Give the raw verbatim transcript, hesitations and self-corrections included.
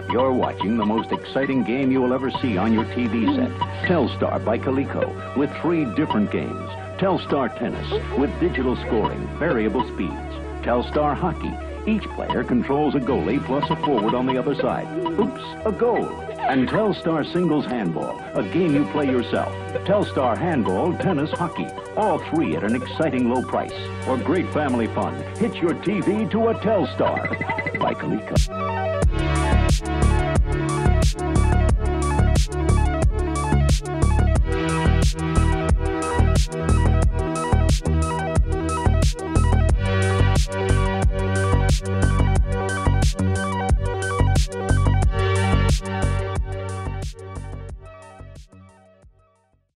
You're watching the most exciting game you will ever see on your T V set. Telstar by Coleco with three different games. Telstar Tennis with digital scoring, variable speeds. Telstar Hockey. Each player controls a goalie plus a forward on the other side. Oops, a goal. And Telstar Singles Handball, a game you play yourself. Telstar Handball, Tennis, Hockey. All three at an exciting low price. For great family fun, hitch your T V to a Telstar by Coleco.